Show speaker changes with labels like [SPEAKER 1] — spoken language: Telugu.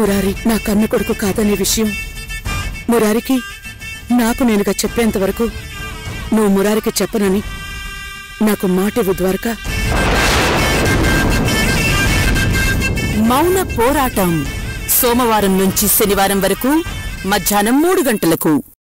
[SPEAKER 1] మురారి నా కన్న కొడుకు కాదనే విషయం మురారికి నాకు నేనుగా చెప్పేంత వరకు నువ్వు మురారికి చెప్పనని నాకు మాటివ్వు ద్వారక. మౌన పోరాటం సోమవారం నుంచి శనివారం వరకు మధ్యాహ్నం 3 గంటలకు.